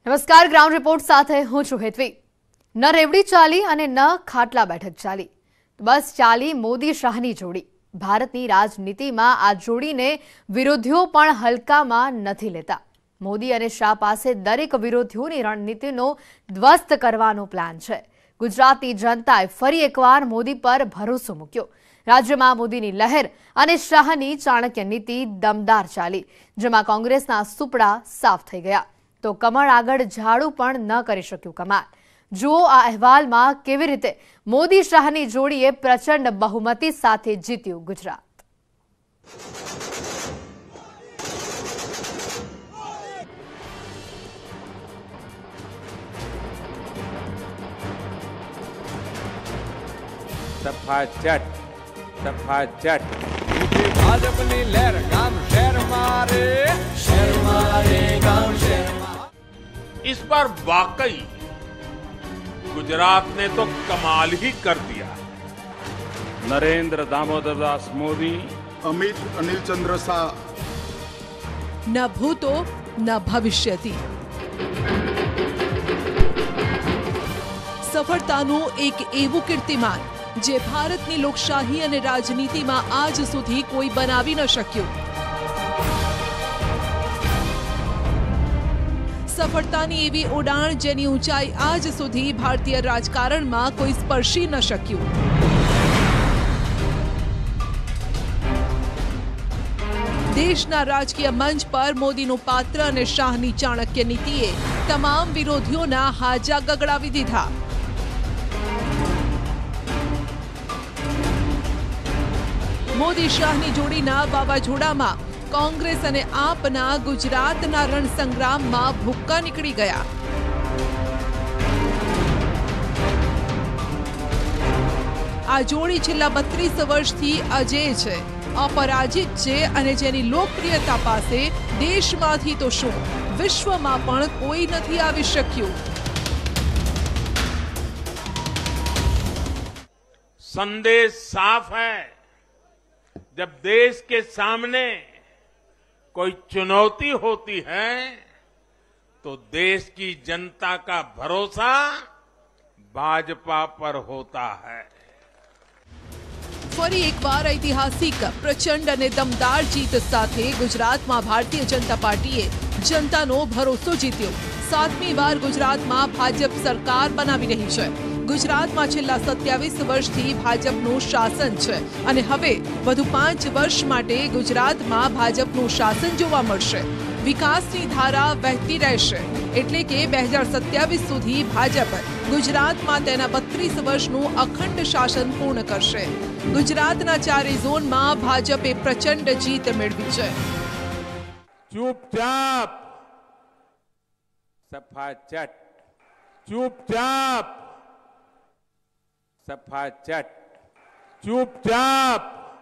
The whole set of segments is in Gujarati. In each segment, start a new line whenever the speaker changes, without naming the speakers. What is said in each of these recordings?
નમસ્કાર, ગ્રાઉન્ડ રિપોર્ટ સાથે હું છું હેતવી। ન રેવડી ચાલી અને ન ખાટલા બેઠક ચાલી, બસ ચાલી મોદી શાહની જોડી। ભારતની રાજનીતિમાં આ જોડીને વિરોધીઓ પણ હલકામાં નથી લેતા। મોદી અને શાહ પાસે દરેક વિરોધીઓની રણનીતિનો ધ્વસ્ત કરવાનો પ્લાન છે। ગુજરાતની જનતાએ ફરી એકવાર મોદી પર ભરોસો મૂક્યો। રાજ્યમાં મોદીની લહેર અને શાહની ચાણક્ય નીતિ દમદાર ચાલી, જેમાં કોંગ્રેસના સુપડા સાફ થઈ ગયા તો કમળ આગળ ઝાડુ પણ ન કરી શક્યું કમાલ। જુઓ આ અહેવાલમાં કેવી રીતે મોદી શાહની જોડીએ પ્રચંડ બહુમતી સાથે જીત્યું ગુજરાત।
ભાજપની લહેર ગામ શહેર મારે, શહેર મારે ગામ શહેર મારે।
इस पर वाकई गुजरात ने तो कमाल ही कर दिया।
नरेंद्र दामोदर दास मोदी,
अमित अनिल चंद्र शाह,
न भूतो न भविष्यति। सफलताનું એક એવું કીર્તિમાન જે ભારતની લોકશાહી અને રાજનીતિમાં આજ સુધી કોઈ બનાવી ન શક્યું। સફળતાની એવી ઉડાણ જેની ઊંચાઈ આજ સુધી ભારતીય રાજકારણમાં કોઈ સ્પર્શી ન શક્યું। દેશના રાજકીય મંચ પર મોદીનું પાત્ર અને શાહની ચાણક્ય નીતિએ તમામ વિરોધીઓના હાજા ગગડાવી દીધા। મોદી શાહની જોડીના વાવાઝોડામાં कांग्रेस અને આપના ગુજરાતના રણસંગ્રામમાં ભૂક્કા નીકળી ગયા। આ જોડી છેલ્લા 32 વર્ષથી અજેય છે, અપરાજિત છે અને જેની લોકપ્રિયતા પાસે દેશમાંથી તો શું વિશ્વમાં પણ કોઈ નથી આવી શક્યું।
संदेश साफ है, जब देश के सामने कोई चुनौती होती है तो देश की जनता का भरोसा भाजपा पर होता है।
ફરી એકવાર ઐતિહાસિક પ્રચંડ અને દમદાર જીત સાથે ગુજરાતમાં ભારતીય જનતા પાર્ટીએ જનતાનો ભરોસો જીત્યો। 7મી વાર ગુજરાતમાં ભાજપ સરકાર બનાવી રહી છે। ગુજરાતમાં છેલ્લા 27 વર્ષથી ભાજપનું શાસન છે અને હવે વધુ 5 વર્ષ માટે ગુજરાતમાં ભાજપનું શાસન જોવા મળશે। વિકાસની ધારા વહેતી રહેશે, એટલે કે 2027 સુધી ભાજપ ગુજરાતમાં તેના 32 વર્ષનું અખંડ શાસન પૂર્ણ કરશે। ગુજરાતના 4 ઝોનમાં ભાજપે પ્રચંડ જીત મેળવી છે।
चुपचाप सफाचट, चुपचाप सफाचट, चुपचाप।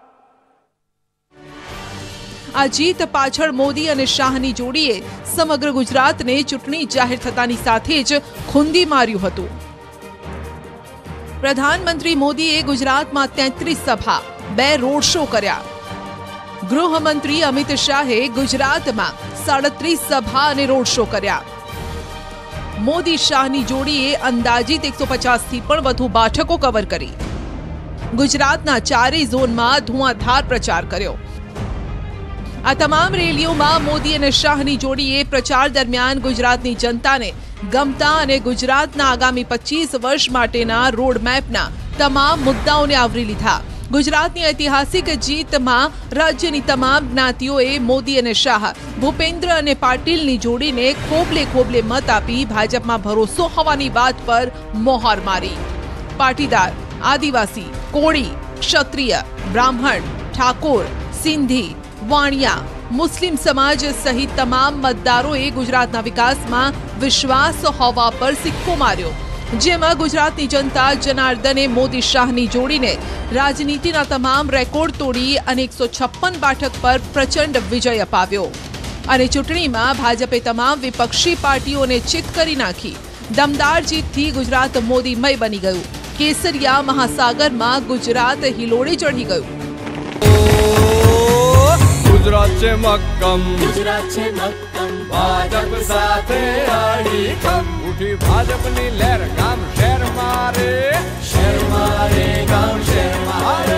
આ જીત પાછળ મોદી અને શાહની જોડીએ સમગ્ર ગુજરાતને ચૂંટણી જાહેર થતાની સાથે જ ખૂંદી માર્યું હતું। પ્રધાનમંત્રી મોદીએ ગુજરાતમાં 33 સભા, 2 રોડ શો કર્યા। ગૃહમંત્રી અમિત શાહે ગુજરાતમાં 37 સભા અને રોડ શો કર્યા। મોદી શાહની જોડીએ અંદાજિત 150 થી પણ વધુ બેઠકો કવર કરી। ગુજરાતના 4 ઝોનમાં ધુઆધાર પ્રચાર કર્યો। આ તમામ રેલીઓમાં મોદી અને શાહની જોડીએ પ્રચાર દરમિયાન ગુજરાતની જનતાને ગમતા અને ગુજરાતના આગામી 25 વર્ષ માટેના રોડમેપના તમામ મુદ્દાઓને આવરી લીધા। ગુજરાતની ઐતિહાસિક જીતમાં રાજ્યની તમામ જ્ઞાતિઓએ મોદી અને શાહ, ભૂપેન્દ્ર અને પાટીલની જોડીને ખોબલે ખોબલે મત આપી ભાજપમાં ભરોસો હોવાની વાત પર મોહર મારી। પાટીદાર, આદિવાસી, કોળી, ક્ષત્રિય, બ્રાહ્મણ, ઠાકોર, સિંધી, વાણિયા, મુસ્લિમ સમાજ સહિત તમામ મતદારોએ ગુજરાતના વિકાસમાં વિશ્વાસ હોવા પર સિક્કો માર્યો, જેમાં ગુજરાતની जनता જનાર્દને મોદી શાહની જોડીને રાજનીતિના તમામ રેકોર્ડ તોડી અને 156 બેઠક પર પ્રચંડ વિજય અપાવ્યો અને ચૂંટણીમાં ભાજપે તમામ વિપક્ષી પાર્ટીઓને ચિત કરી નાખી। દમદાર જીતથી ગુજરાત મોદીમય બની ગયું। કેસરિયા મહાસાગરમાં ગુજરાત હિલોળે ચઢી ગયું।
ગુજરાત છે મક્કમ, ગુજરાત છે મક્કમ, ભાજપ સાથે આડી ખમ ઉઠી ભાજપની લહેર ગામ શહેર મારે શહેર મારે ગામ શહેર મારે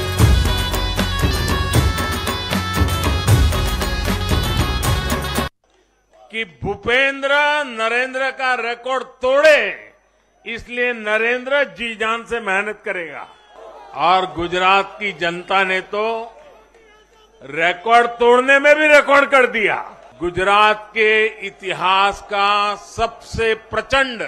कि भूपेंद्र नरेंद्र का रिकॉर्ड तोड़े, इसलिए नरेंद्र जी जान से मेहनत करेगा। और गुजरात की जनता ने तो रिकॉर्ड तोड़ने में भी रिकॉर्ड कर दिया। गुजरात के इतिहास का सबसे प्रचंड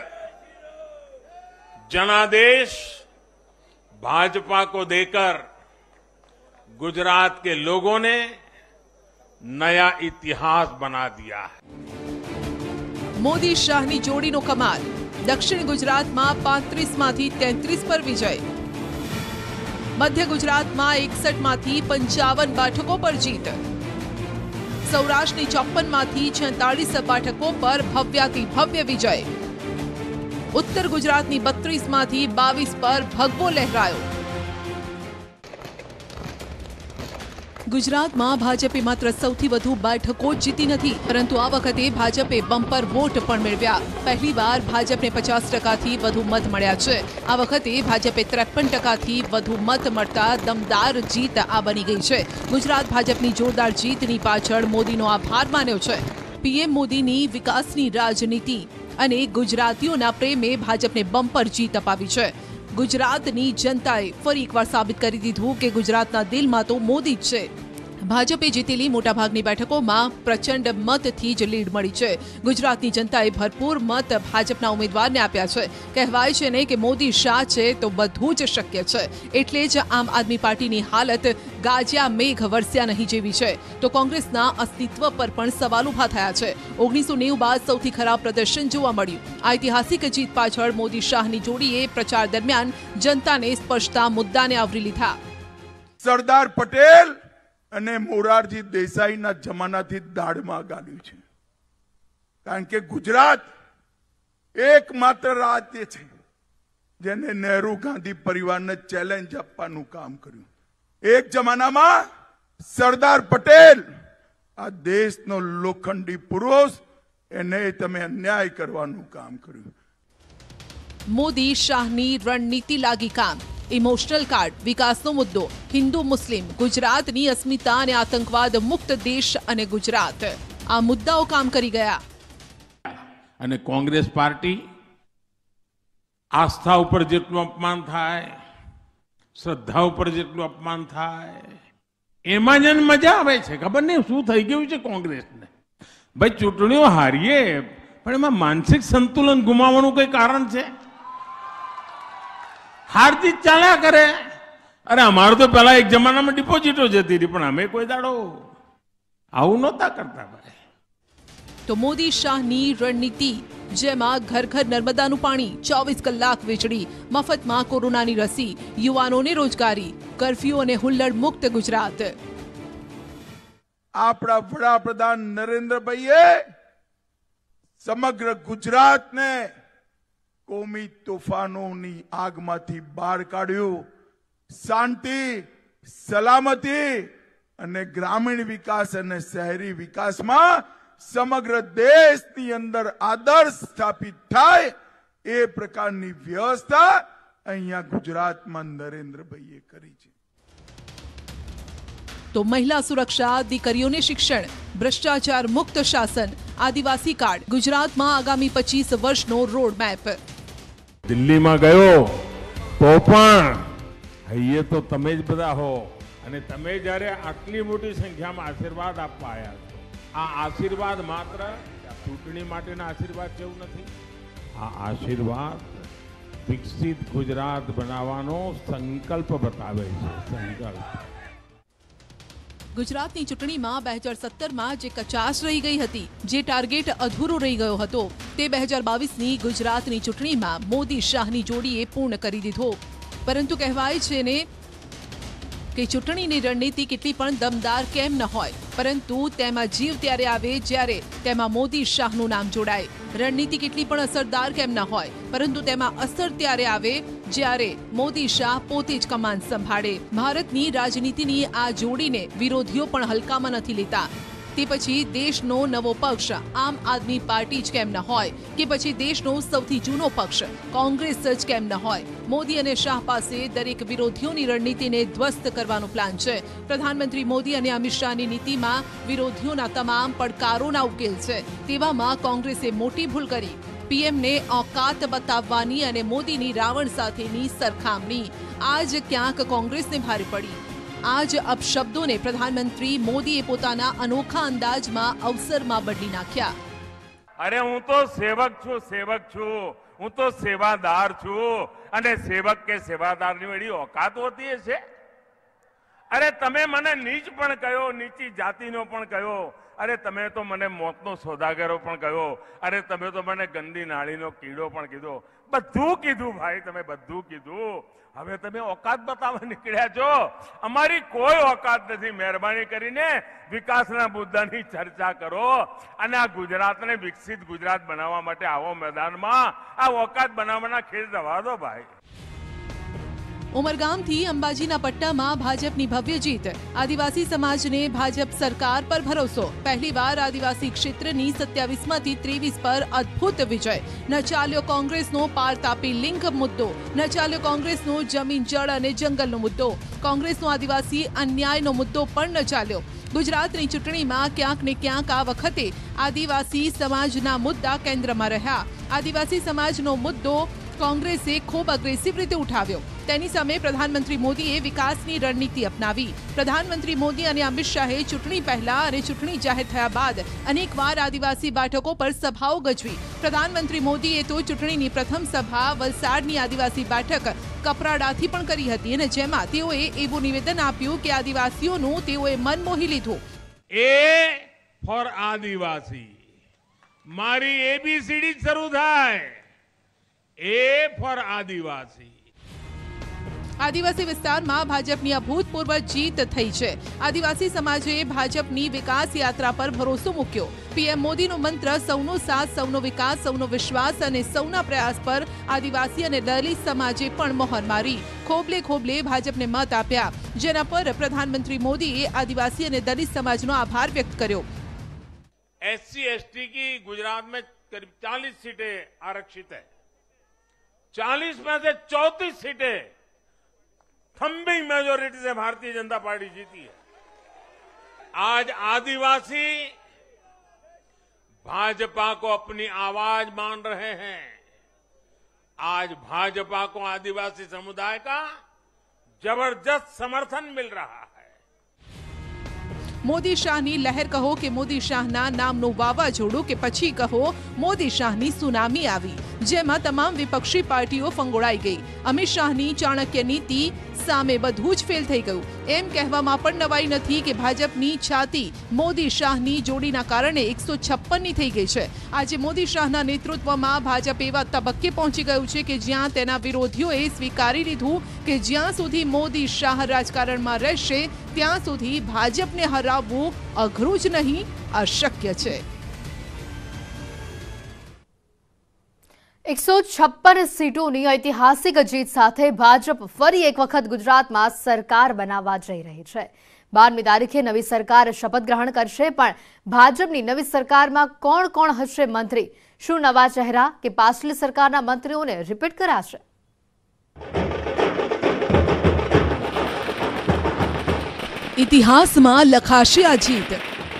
जनादेश भाजपा को देकर गुजरात के लोगों ने नया इतिहास बना दिया है।
મોદી શાહની જોડીનો કમાલ, દક્ષિણ ગુજરાતમાં 35 માંથી 33 પર વિજય, મધ્ય ગુજરાતમાં 61 માંથી 55 બેઠકો પર જીત, સૌરાષ્ટ્રની 54 માંથી 46 બેઠકો પર ભવ્યાતિ ભવ્ય વિજય, ઉત્તર ગુજરાતની 32 માંથી 22 પર ભગવો લહેરાયો। ગુજરાતમાં ભાજપે માત્ર સૌથી વધુ બેઠકો જીતી નથી, પરંતુ આ વખતે ભાજપે બમ્પર વોટ પણ મેળવ્યા। પહેલીવાર ભાજપને 50%થી વધુ મત મળ્યા છે। આ વખતે ભાજપે 53%થી વધુ મત મળતા દમદાર જીત આ બની ગઈ છે। ગુજરાત ભાજપની જોરદાર જીતની પાછળ મોદીનો આભાર માન્યો છે। પીએમ મોદીની વિકાસની રાજનીતિ અને ગુજરાતીઓના પ્રેમે ભાજપને બમ્પર જીત અપાવી છે। ગુજરાતની જનતાએ ફરી એકવાર સાબિત કરી દીધું કે ગુજરાતના દિલમાં તો મોદી જ છે। ભાજપે જીતેલી મોટાભાગની બેઠકોમાં પ્રચંડ મતથી જ લીડ મળી છે। ગુજરાતની જનતાએ ભરપૂર મત ભાજપના ઉમેદવારને આપ્યા છે। કહેવાય છે ને કે મોદી શાહ છે તો બધું જ શક્ય છે, એટલે જ આમ આદમી પાર્ટીની હાલત ગાજ્યા મેઘ વરસ્યા નહીં જેવી છે, તો કોંગ્રેસના અસ્તિત્વ પર પણ સવાલ ઉભા થયા છે। 1990 બાદ સૌથી ખરાબ પ્રદર્શન જોવા મળ્યું। ઐતિહાસિક જીત પાછળ મોદી શાહની જોડીએ પ્રચાર દરમિયાન જનતાને સ્પર્શતા મુદ્દાને આવરી લીધા।
સરદાર પટેલ અને મોરારજી દેસાઈના જમાનાથી દાઢમાં ગાળ્યું છે, કારણ કે ગુજરાત એકમાત્ર રાજ્ય છે જેને નહેરુ ગાંધી પરિવારને ચેલેન્જ આપવાનું કામ કર્યું। એક જમાનામાં સરદાર પટેલ આ દેશનો લોખંડી પુરુષ, એને તમે અન્યાય કરવાનું કામ કર્યું।
મોદી શાહની રણનીતિ લાગી કામ। ઇમોશનલ કાર્ડ, વિકાસનો મુદ્દો, હિન્દુ મુસ્લિમ, ગુજરાતની અસ્મિતા અને આતંકવાદ મુક્ત દેશ અને ગુજરાત, આ મુદ્દાઓ કામ કરી ગયા।
અને કોંગ્રેસ પાર્ટી આસ્થા ઉપર જેટલું અપમાન થાય, શ્રદ્ધા ઉપર જેટલું અપમાન થાય, એમાં જ મજા આવે છે। ખબર નહીં શું થઈ ગયું છે કોંગ્રેસને। ભાઈ ચૂંટણીઓ હારીએ પણ એમાં માનસિક સંતુલન ગુમાવવાનું કોઈ કારણ છે? हार जीत चाल्या करे। अरे हमारे तो पहला एक जमाना में डिपोजिटो जती थी, पण हमें कोई दाड़ो आવું नहोता करता भाई।
तो मोदी शाहनी रणनीति, जेमा घर घर नर्मदाનું પાણી, 24 કલાક વીજળી, મફતમાં કોરોનાની રસી, યુવાનોને રોજગારી, કર્ફ્યુ અને હુલ્લડ મુક્ત ગુજરાત।
આપણા વડાપ્રધાન નરેન્દ્રભાઈએ સમગ્ર ગુજરાતને કોમી તોફાનોની આગમાંથી બહાર કાઢ્યું। શાંતિ, સલામતી અને ગ્રામીણ વિકાસ અને શહેરી વિકાસમાં સમગ્ર દેશની અંદર આદર્શ સ્થાપિત થાય એ પ્રકારની વ્યવસ્થા અહીંયા ગુજરાતમાં નરેન્દ્રભાઈએ કરી છે।
તો મહિલા સુરક્ષા, દીકરીઓને શિક્ષણ, ભ્રષ્ટાચાર મુક્ત શાસન, આદિવાસી કાર્ડ, ગુજરાતમાં આગામી 25 વર્ષનો રોડ મેપ।
દિલ્હીમાં ગયો તો પણ અહીંયા તો તમે જ બધા હો, અને તમે જ્યારે આટલી મોટી સંખ્યામાં આશીર્વાદ આપવા આવ્યા છો, આ આશીર્વાદ માત્ર ચૂંટણી માટેના આશીર્વાદ જેવું નથી। આ આશીર્વાદ વિકસિત ગુજરાત બનાવવાનો સંકલ્પ બતાવે છે। સંકલ્પ।
ગુજરાતની ચૂંટણીમાં 2017માં જે કચાશ રહી ગઈ હતી, જે ટાર્ગેટ અધૂરો રહી ગયો હતો, તે 2022ની ગુજરાતની ચૂંટણીમાં મોદી શાહની જોડીએ પૂર્ણ કરી દીધો। પરંતુ કહેવાય છે ને કે ચૂંટણીની રણનીતિ કેટલી પણ દમદાર કેમ ન હોય, પરંતુ તેમાં જીવ ત્યારે આવે જ્યારે તેમાં મોદી શાહનું નામ જોડાય। રણનીતિ કેટલી પણ અસરદાર કેમ ન હોય, પરંતુ તેમાં અસર ત્યારે આવે જ્યારે મોદી શાહ પોતે જ કમાન સંભાળે। ભારતની રાજનીતિની આ જોડીને વિરોધીઓ પણ હલકામાં નથી લેતા। તે પછી દેશનો નવો પક્ષ આમ આદમી પાર્ટી જ કેમ ન હોય કે પછી દેશનો સૌથી જૂનો પક્ષ કોંગ્રેસ જ કેમ ન હોય। મોદી અને શાહ પાસે દરેક વિરોધીઓની રણનીતિને ધ્વસ્ત કરવાનો પ્લાન છે। પ્રધાનમંત્રી મોદી અને અમિત શાહની નીતિમાં વિરોધીઓના તમામ પડકારોના ઉકેલ છે। તેવામાં કોંગ્રેસે મોટી ભૂલ કરી। પીએમને औकात બતાવવાની અને મોદીની રાવણ સાથેની સરખામણી આજ ક્યાંક કોંગ્રેસને ભારે પડી। આજ અપશબ્દોને પ્રધાનમંત્રી મોદીએ પોતાના અનોખા અંદાજમાં અવસરમાં બદલી નાખ્યા।
અરે હું તો સેવક છું હું તો સેવાદાર છું અને સેવક કે સેવાદારની વળી औकात હોતી છે। અરે તમે મને નીચ પણ કહ્યો, નીચી જાતિનો પણ કહ્યો, અરે તમે તો મને મોતનો સોદાગરો પણ કહ્યો, અરે તમે તો મને ગંદી નાળીનો કીડો પણ કીધો, બધું કીધું ભાઈ, તમે બધું કીધું। હવે તમે औकात બતાવવા નીકળ્યા છો। અમારી કોઈ औकात નથી। મહેરબાની કરીને વિકાસના મુદ્દાની ચર્ચા કરો અને આ ગુજરાતને વિકસિત ગુજરાત બનાવવા માટે આવો મેદાનમાં। આ औकात બનાવવાના ખેલ રવા દો ભાઈ।
ઉમરગામથી અંબાજીના પટ્ટામાં ભાજપની ભવ્ય જીત। આદિવાસી સમાજને ભાજપ સરકાર પર ભરોસો। પહેલીવાર આદિવાસી ક્ષેત્રની 27માંથી 23 પર અદ્ભુત વિજય। ન ચાલ્યો કોંગ્રેસનો પાર તાપી લિંક મુદ્દો, ન ચાલ્યો કોંગ્રેસનો જમીન જળ અને જંગલનો મુદ્દો, કોંગ્રેસનો આદિવાસી અન્યાયનો મુદ્દો પણ ન ચાલ્યો। ગુજરાતની ચૂંટણીમાં ક્યાંક ને ક્યાંક આ વખતે આદિવાસી સમાજના મુદ્દા કેન્દ્રમાં રહ્યા। આદિવાસી સમાજનો મુદ્દો કોંગ્રેસે ખૂબ અગ્રેસિવ રીતે ઉઠાવ્યો। તેની સામે પ્રધાનમંત્રી મોદીએ વિકાસની રણનીતિ અપનાવી। પ્રધાનમંત્રી મોદી અને અમિત શાહે ચૂંટણી પહેલા અને ચૂંટણી જાહેર થયા બાદ અનેકવાર આદિવાસી બેઠકો પર સભાઓ ગજવી। પ્રધાનમંત્રી મોદીએ તો ચૂંટણીની પ્રથમ સભા વલસાડની આદિવાસી બેઠક કપરાડાથી પણ કરી હતી અને જેમાં તેઓએ એવું નિવેદન આપ્યું કે આદિવાસીઓનું તેઓએ મન મોહી લીધું।
એ ફોર આદિવાસી મારી એબીસીડી શરૂ થાય। એ ફોર આદિવાસી।
આદિવાસી વિસ્તારમાં ભાજપની અભૂતપૂર્વ જીત થઈ છે। આદિવાસી સમાજે ભાજપની વિકાસ યાત્રા પર ભરોસો મૂક્યો। પીએમ મોદીનો મંત્ર સૌનો સાથ, સૌનો વિકાસ, સૌનો વિશ્વાસ અને સૌના પ્રયાસ પર આદિવાસી અને દલિત સમાજે પણ મોહર મારી। ખોબલે ખોબલે ભાજપને મત આપ્યા, જેના પર પ્રધાનમંત્રી મોદીએ આદિવાસી અને દલિત સમાજનો આભાર વ્યક્ત કર્યો।
एससी एसटी की गुजरात में करीब 40 सीटें आरक्षित है। 40 में से 34 सीटें थम्बिंग मेजोरिटी से भारतीय जनता पार्टी जीती है। आज आदिवासी भाजपा को अपनी आवाज मान रहे हैं। आज भाजपा को आदिवासी समुदाय का जबरदस्त समर्थन मिल रहा है।
મોદી શાહની લહેર કહો કે મોદી શાહના નામનું વાવાઝોડું કે પછી કહો મોદી શાહની સુનામી આવી, જેમાં તમામ વિપક્ષી પાર્ટીઓ ફંગોળાઈ ગઈ। અમિત શાહની ચાણક્ય નીતિ સામે બધું જ ફેલ થઈ ગયું। એમ કહેવામાં પણ નવાઈ નથી કે ભાજપની છાતી મોદી શાહની જોડીના કારણે 156ની થઈ ગઈ છે। આજે મોદી શાહના નેતૃત્વમાં ભાજપ એવા તબક્કે પહોંચી ગયું છે કે જ્યાં તેના વિરોધીઓએ સ્વીકારી લીધું કે જ્યાં સુધી મોદી શાહ રાજકારણમાં રહેશે ત્યાં સુધી ભાજપને હરાવવું અઘરું જ નહીં, અશક્ય છે।
156 સીટોની ઐતિહાસિક જીત સાથે ભાજપ ફરી એક વખત ગુજરાતમાં સરકાર બનાવવા જઈ રહી છે। 12મી તારીખે નવી સરકાર શપથ ગ્રહણ કરશે, પણ ભાજપની નવી સરકારમાં કોણ કોણ હશે મંત્રી? શું નવા ચહેરા કે પાછલી સરકારના મંત્રીઓને રિપીટ કરાશે?
ઇતિહાસમાં લખાશે આ જીત।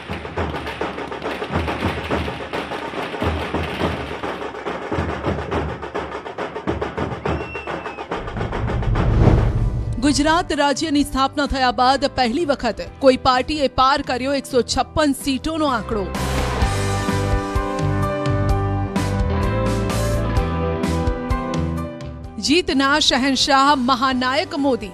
ગુજરાત રાજ્યની સ્થાપના થયા બાદ પહેલી વખત કોઈ પાર્ટીએ પાર કર્યો 156 સીટોનો આંકડો। જીતના શહેનશાહ મહાનાયક મોદી,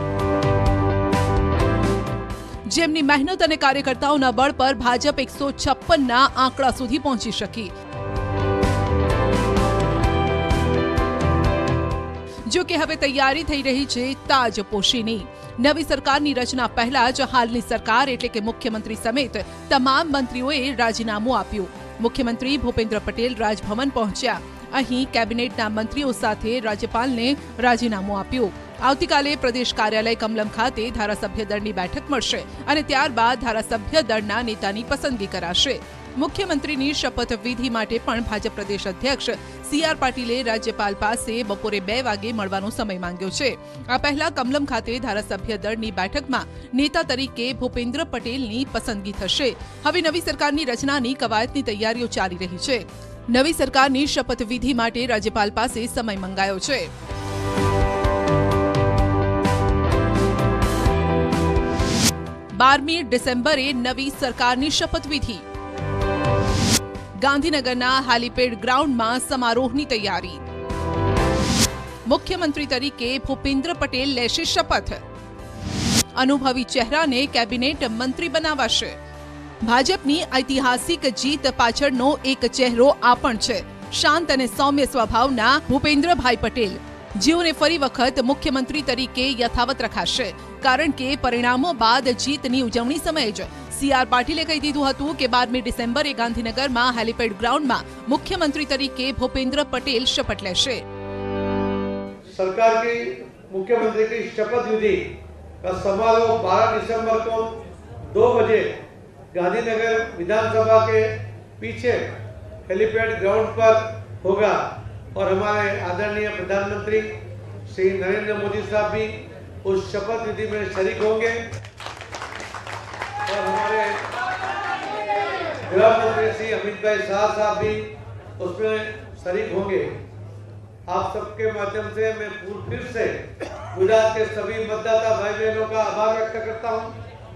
જેમની મહેનત અને કાર્યકર્તાઓના બળ પર ભાજપ 156ના આંકડા સુધી પહોંચી શકી। જો કે હવે તૈયારી થઈ રહી છે તાજપોશીની। નવી સરકારની રચના પહેલા જ હાલની સરકાર એટલે કે મુખ્યમંત્રી સમેત તમામ મંત્રીઓએ રાજીનામું આપ્યું। મુખ્યમંત્રી ભૂપેન્દ્ર પટેલ રાજભવન પહોંચ્યા। અહીં કેબિનેટના મંત્રીઓ સાથે રાજ્યપાલને રાજીનામું આપ્યું। આવતીકાલે પ્રદેશ કાર્યાલય કમલમ ખાતે ધારાસભ્ય દળની બેઠક મળશે અને ત્યારબાદ ધારાસભ્ય દળના નેતાની પસંદગી કરાશે. મુખ્યમંત્રીની શપથવિધિ માટે પણ ભાજપ પ્રદેશ અધ્યક્ષ CR પાટીલે રાજ્યપાલ પાસે બપોરે 2 વાગે મળવાનો સમય માંગ્યો છે. આ પહેલા કમલમ ખાતે ધારાસભ્ય દળની બેઠકમાં નેતા તરીકે ભૂપેન્દ્ર પટેલની પસંદગી થશે. હવે નવી સરકારની રચનાની કવાયતની તૈયારીઓ ચાલી રહી છે. નવી સરકારની શપથવિધિ માટે રાજ્યપાલ પાસે સમય મંગાયો છે. 12મી ડિસેમ્બરે નવી સરકારની શપથવિધિ. ગાંધીનગરના હેલીપેડ ગ્રાઉન્ડમાં સમારોહની તૈયારી. મુખ્યમંત્રી તરીકે ભૂપેન્દ્ર પટેલ લેશે શપથ. અનુભવી ચહેરાને કેબિનેટ મંત્રી બનાવાશે. ભાજપની ઐતિહાસિક જીત પાછળનો એક ચહેરો આ પણ છે. શાંત અને સૌમ્ય સ્વભાવના ભૂપેન્દ્રભાઈ પટેલ, જેઓને ફરી વખત મુખ્યમંત્રી તરીકે યથાવત રખાશે. કારણ કે પરિણામો બાદ જીતની ઉજવણી સમયે જ CR પાટીલે કહી દીધું હતું કે 12મી ડિસેમ્બરે ગાંધીનગરમાં હેલીપેડ ગ્રાઉન્ડમાં મુખ્યमंत्री तरीके भूपेंद्र पटेल शपथ लेंगे.
सरकार की मुख्यमंत्री की शपथ विधि का समारोह 12 दिसंबर को 2 बजे गांधीनगर विधानसभा के पीछे हेलीपैड ग्राउंड पर होगा और हमारे आदरणीय प्रधानमंत्री श्री नरेंद्र मोदी साहब भी उस शपथ विधि में शरीक होंगे और हमारे गृह मंत्री श्री अमित भाई शाह साहब भी उसमें शरीक होंगे. आप सबके माध्यम से मैं फिर से गुजरात के सभी मतदाता भाई बहनों का आभार व्यक्त करता हूं.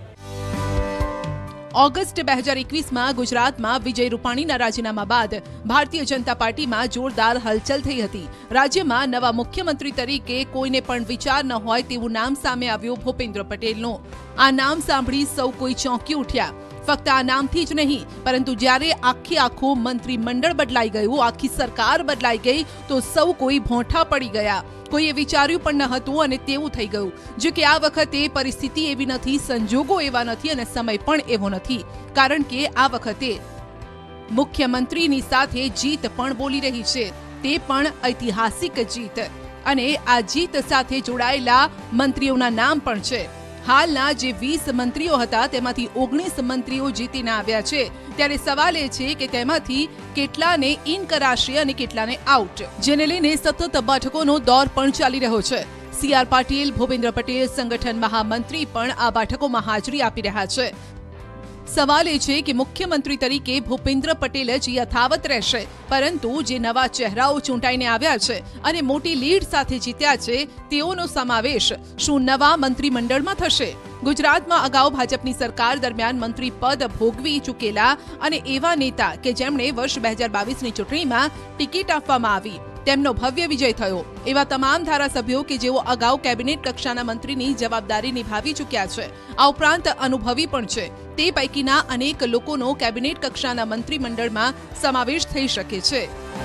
ऑगस्ट 2021 में गुजरात में विजय रूपाणीना राजीनामा बाद भारतीय जनता पार्टी में जोरदार हलचल थई हती. राज्य में नवा मुख्यमंत्री तरीके कोईने पण विचार न होय तेवुं नाम सामे आव्युं भूपेंद्र पटेलनुं. आ नाम सांभळी सौ कोई चौंकी उठ्या. फक्त आ नामथी ज नहीं परंतु ज्यारे आखू मंत्रीमंडळ बदलाई गयुं, आखी सरकार बदलाई गई तो सौ कोई भोंठा पड़ी गया. कोईए विचार्युं पण न हतुं अने तेवुं थई गयुं. जो कि आ वखते परिस्थिति एवी नथी, संजोगो एवा नथी अने समय पण एवो नथी. कारण के आ वखते मुख्यमंत्रीनी साथे जीत पण बोली रही छे, ते पण ऐतिहासिक जीत. अने आ जीत साथे जोडायेला मंत्रीओना नाम पण छे. हालना जे 20 मंत्रीओ हता तेमांथी 19 मंत्रीओ जीतीने आव्या छे. त्यारे सवाल ए छे के तेमांथी केटलाने इन कराशे अने केटलाने आउट, जेने लईने सतत बैठकोनो दौर पण चाली रह्यो छे. CR पाटील, भूपेंद्र पटेल संगठन महामंत्री पण आ बैठकोमां हाजरी आपी रह्या छे. सवाल ए छे के मुख्यमंत्री तरीके भूपेंद्र पटेल ज यथावत रहेशे, परंतु जे नवा चेहराओ चूंटाईने आव्या छे अने मोटी लीड साथे जीत्या छे तेओनो समावेश शुं नवा मंत्रीमंडळमां थशे? गुजरातमां अगाऊ भाजपनी सरकार दरमियान मंत्री पद भोगवी चूकेला अने एवा नेता के जेमणे वर्ष 2022 नी चूंटणीमां टिकीट आपवामां आवी તેમનો ભવ્ય વિજય થયો. એવા તમામ ધારાસભ્યો કે જેઓ અગાઉ કેબિનેટ કક્ષાના મંત્રીની જવાબદારી નિભાવી ચૂક્યા છે, આ ઉપરાંત અનુભવી પણ છે, તે પૈકીના અનેક લોકોનો કેબિનેટ કક્ષાના મંત્રીમંડળમાં સમાવેશ થઈ શકે છે.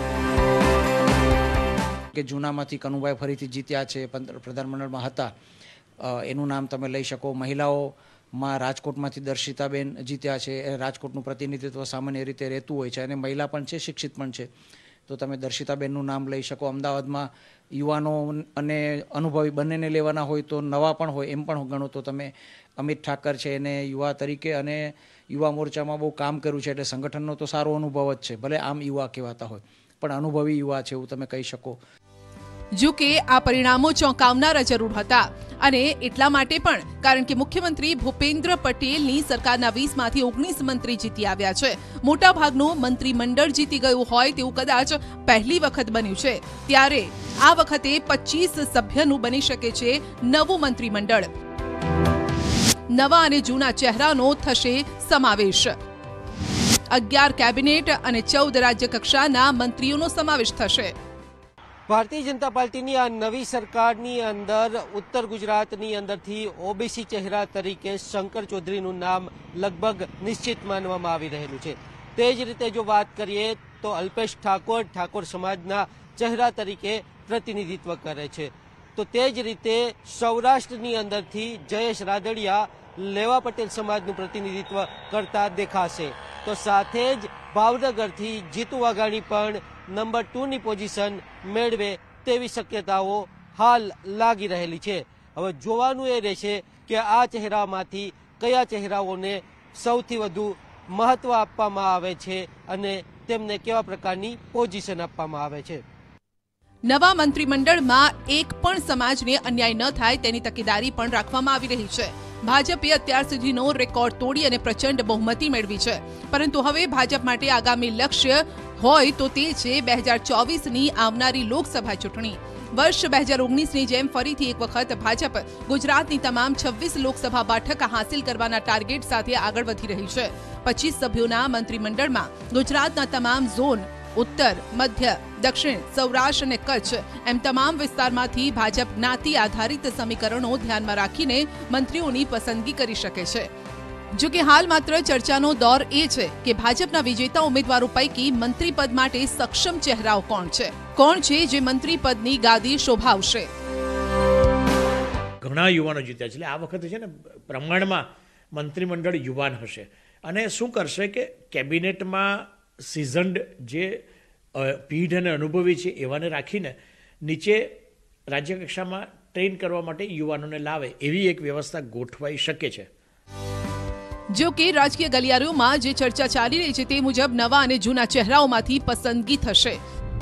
કે જૂનામાંથી કનુભાઈ ફરીથી જીત્યા છે, પ્રધાનમંડળમાં હતા, એનું નામ તમે લઈ શકો. મહિલાઓમાં રાજકોટમાંથી દર્શિતાબેન જીત્યા છે. રાજકોટનું પ્રતિનિધિત્વ સામાન્ય રીતે રહેતું હોય છે અને મહિલા પણ છે, શિક્ષિત પણ છે, તો તમે દર્શિતાબેનનું નામ લઈ શકો. અમદાવાદમાં યુવાનો અને અનુભવી બંનેને લેવાના હોય તો નવા પણ હોય એમ પણ ગણો તો તમે અમિત ઠાકર છે, એને યુવા તરીકે અને યુવા મોરચામાં બહુ કામ કર્યું છે એટલે સંગઠનનો તો સારો અનુભવ જ છે. ભલે આમ યુવા કહેવાતા હોય પણ અનુભવી યુવા છે એવું તમે કહી શકો.
જો કે આ પરિણામો ચોંકાવનારા જરૂર હતા અને એટલા માટે પણ કારણ કે મુખ્યમંત્રી ભૂપેન્દ્ર પટેલની સરકારના 20માંથી 19 મંત્રી જીતી આવ્યા છે. મોટાભાગનું મંત્રીમંડળ જીતી ગયું હોય તેવું કદાચ પહેલી વખત બન્યું છે. ત્યારે આ વખતે 25 સભ્યનું બની શકે છે નવું મંત્રીમંડળ. નવા અને જૂના ચહેરાનો થશે સમાવેશ. 11 કેબિનેટ અને 14 રાજ્ય કક્ષાના મંત્રીઓનો સમાવેશ થશે.
भारतीय जनता पार्टी आ नवी सरकार अंदर उत्तर गुजरात अंदर ओबीसी चेहरा तरीके शंकर चौधरी नाम लगभग निश्चित मानवामां आवी रहेलुं छे. तेज रीते जो बात करिए तो अल्पेश ठाकोर समाजना चेहरा तरीके प्रतिनिधित्व करे छे. तो तेज रीते सौराष्ट्रनी अंदरथी जयेश रादड़िया लेवा पटेल समाजनुं प्रतिनिधित्व करता देखाशे. तो साथे ज भावनगरथी जीतू वाघाणी पण नंबर 2 नी पोजीशन मेळवे तेवी शक्यताओ હાલ લાગી રહેલી છે. હવે જોવાનું એ રહેશે કે આ ચહેરામાંથી કયા ચહેરાઓને સૌથી વધુ મહત્વ આપવામાં આવે છે અને તેમને કેવા પ્રકારની પોઝિશન આપવામાં આવે છે.
નવા મંત્રીમંડળમાં એક પણ સમાજને અન્યાય ન થાય તેની તકેદારી પણ રાખવામાં આવી રહી છે. ભાજપે અત્યાર સુધીનો રેકોર્ડ તોડી અને પ્રચંડ બહુમતી મેળવી છે, પરંતુ હવે ભાજપ માટે આગામી લક્ષ્ય હોય તો તે છે 2024ની આવનારી લોકસભા ચૂંટણી. વર્ષ 2019ની જેમ ફરીથી એક વખત ભાજપ ગુજરાતની તમામ 26 લોકસભા બેઠક હાંસિલ કરવાના ટાર્ગેટ સાથે આગળ વધી રહી છે. 25 સભ્યોના મંત્રીમંડળમાં ગુજરાતના તમામ ઝોન, ઉત્તર, મધ્ય, દક્ષિણ, સૌરાષ્ટ્ર અને કચ્છ એમ તમામ વિસ્તારમાંથી ભાજપ જ્ઞાતિ આધારિત સમીકરણો ધ્યાનમાં રાખીને મંત્રીઓની પસંદગી કરી શકે છે. જો કે હાલ માત્ર ચર્ચાનો દોર એ છે કે ભાજપના વિજેતા ઉમેદવારો પૈકી મંત્રી પદ માટે સક્ષમ ચહેરાઓ કોણ છે જે મંત્રી પદની ગાદી શોભાવશે.
ઘણા યુવાનો જીત્યા છે, એટલે આ વખતે છે ને પ્રમાણમાં મંત્રીમંડળ યુવાન હશે અને શું કરશે કે કેબિનેટમાં સિઝન્ડ જે પીઢ અને અનુભવી છે એવાને રાખીને નીચે રાજ્ય કક્ષામાં ટ્રેન કરવા માટે યુવાનોને લાવે એવી એક વ્યવસ્થા ગોઠવાઈ શકે છે.
જો કે રાજકીય ગલિયારોમાં જે ચર્ચા ચાલી રહી છે તે મુજબ નવા અને જૂના ચહેરાઓમાંથી પસંદગી થશે.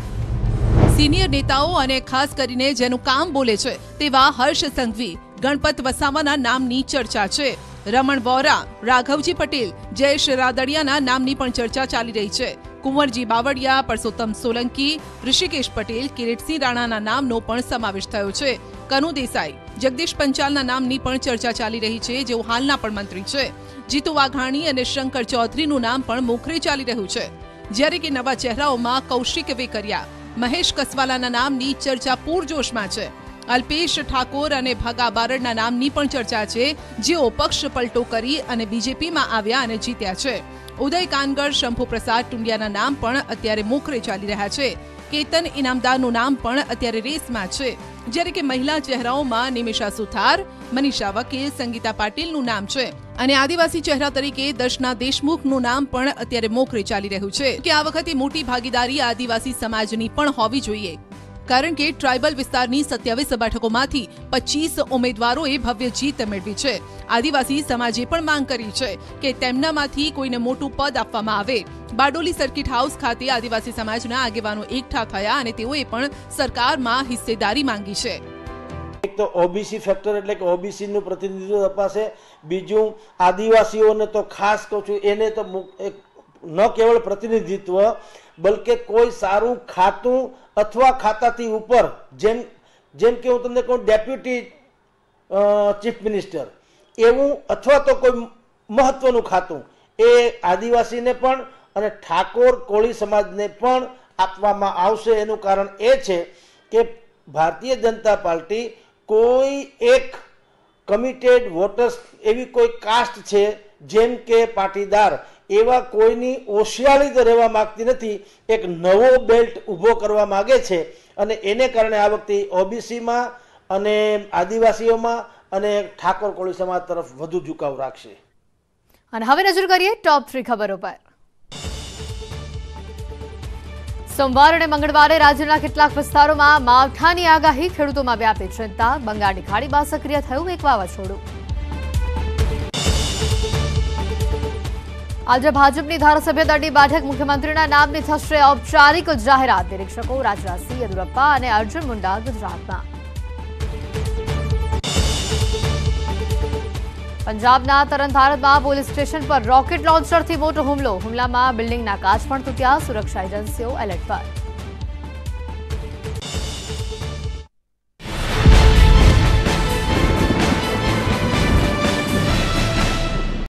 સિનિયર નેતાઓ અને ખાસ કરીને જેનું કામ બોલે છે તેવા હર્ષ સંઘવી, ગણપત વસાવાના નામની ચર્ચા છે. રમણ વોરા, રાઘવજી પટેલ, જયેશ રાદડિયાના નામની પણ ચર્ચા ચાલી રહી છે. કુંવરજી બાવળિયા, પરસોત્તમ સોલંકી, ઋષિકેશ પટેલ, કિરીટસિંહ રાણાના નામનો પણ સમાવેશ થયો છે. કનુ દેસાઈ, જગદીશ પંચાલના નામની પણ ચર્ચા ચાલી રહી છે, જેઓ હાલના પણ મંત્રી છે. જીતુ વાઘાણી અને શંકર ચૌધરીનું નામ પણ મોખરે ચાલી રહ્યું છે. જ્યારે કે નવા ચહેરાઓમાં કૌશિક વેકરિયા, મહેશ કસવાલાના નામની ચર્ચા પૂરજોશમાં છે. અલ્પેશ ઠાકોર અને ભગા બારડના નામની પણ ચર્ચા છે, જેઓ પક્ષ પલટો કરી અને બીજેપીમાં આવ્યા અને જીત્યા છે. ઉદય કાનગર, શંભુપ્રસાદ ટુંડિયાના નામ પણ અત્યારે મોખરે ચાલી રહ્યા છે. કેતન ઇનામદારનું નામ પણ અત્યારે રેસમાં છે. જ્યારે કે મહિલા ચહેરાઓમાં નિમિષા સુથાર, મનીષા વકીલ, સંગીતા પાટીલનું નામ છે અને આદિવાસી ચહેરા તરીકે દર્શના દેશમુખનું નામ પણ અત્યારે મોખરે ચાલી રહ્યું છે. કે આ વખતે મોટી ભાગીદારી આદિવાસી સમાજની પણ હોવી જોઈએ, કારણ કે ટ્રાઇબલ વિસ્તારની 27 બેઠકોમાંથી 25 ઉમેદવારોએ ભવ્ય જીત મેળવી છે. આદિવાસી સમાજે પણ માંગ કરી છે કે તેમનામાંથી કોઈને મોટું પદ આપવામાં આવે. બારડોલી સર્કિટ હાઉસ ખાતે આદિવાસી સમાજના આગેવાનો એકઠા થયા અને તેઓએ પણ સરકારમાં હિસ્સેદારી માંગી છે.
એક તો ઓબીસી ફેક્ટર એટલે કે ઓબીસી નું પ્રતિનિધિત્વ તપાસે. બીજું આદિવાસીઓને તો ખાસ કહું છું, એને તો ન કેવળ પ્રતિનિધિત્વ બલકે કોઈ સારું ખાતું અથવા ખાતાથી ઉપર, જેમ કે હું તમને કહું ડેપ્યુટી ચીફ મિનિસ્ટર એવું, અથવા તો કોઈ મહત્વનું ખાતું એ આદિવાસીને પણ અને ઠાકોર કોળી સમાજને પણ આપવામાં આવશે. એનું કારણ એ છે કે ભારતીય જનતા પાર્ટી કોઈ એક કમિટેડ વોટર્સ એવી કોઈ કાસ્ટ છે જેમ કે પાટીદાર એવા કોઈની ઓશિયાળી તો રહેવા માંગતી નથી. એક નવો બેલ્ટ ઊભો કરવા માંગે છે અને એને કારણે આ વખતે ઓબીસીમાં અને આદિવાસીઓમાં અને ઠાકોર કોળી સમાજ તરફ વધુ ઝુકાવ રાખશે.
અને હવે નજર કરીએ ટોપ 3 ખબરો પર. સોમવાર અને મંગળવારે રાજ્યના કેટલાક વિસ્તારોમાં માવઠાની આગાહી, ખેડૂતોમાં વ્યાપી ચિંતા. બંગાળની ખાડીમાં સક્રિય થયું એક વાવાઝોડું. આજે ભાજપની ધારાસભ્ય દળની બેઠક, મુખ્યમંત્રીના નામની થશે ઔપચારિક જાહેરાત. નિરીક્ષકો રાજનાથસિંહ, યેદુરપ્પા અને અર્જુન મુંડા ગુજરાતમાં. પંજાબના તરણતારણમાં પોલીસ સ્ટેશન પર રોકેટ લોન્ચરથી મોટો હુમલો. હુમલામાં બિલ્ડિંગના કાચ પણ તૂટ્યા. સુરક્ષા એજન્સીઓ એલર્ટ પર.